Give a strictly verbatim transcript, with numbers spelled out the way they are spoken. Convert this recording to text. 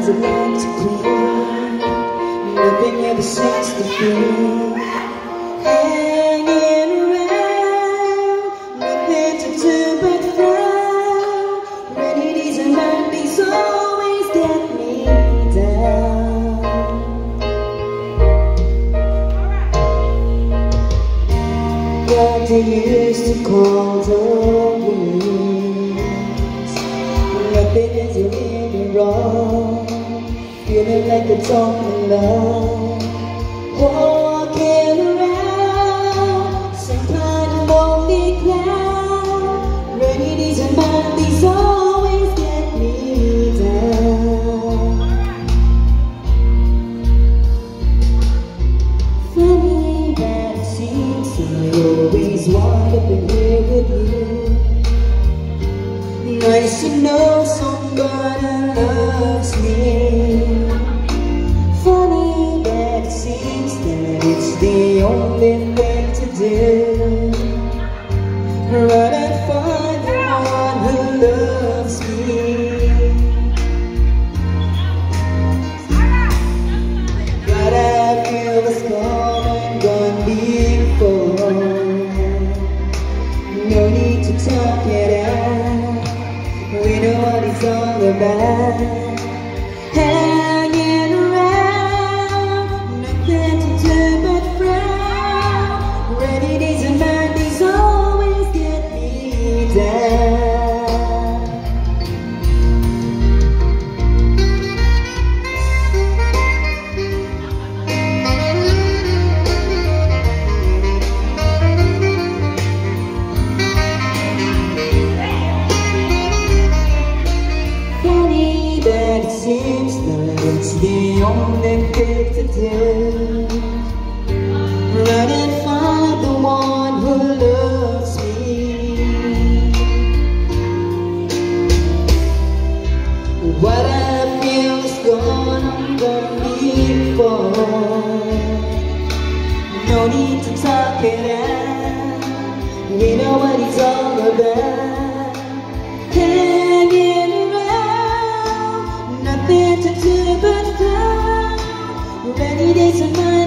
does it like to clean? Nothing ever seems to feel. Hanging around, nothing to do but frown. Rainy days and Mondays always get me down. What they used to call the winds, nothing is really wrong. Feeling like it's all in love. Walking around some kind of lonely cloud. Rainy days and Mondays always get me down. Funny that it seems I always wind up in here with you. Nice to know somebody loves me. Funny that it seems that it's the only thing to do. Run and find the one who loves me. But I feel the storm and gone before. No need to talk it out. We know what it's all about. Hanging around, nothing to do but frown. Rainy days and Mondays always get me down. That it seems that it's the only thing to do. Run and find the one who loves me. What I feel is gone, I'm gonna need for. No need to talk it out. We know what it's all about. Hanging around, nothing to do but frown. Rainy days and nights.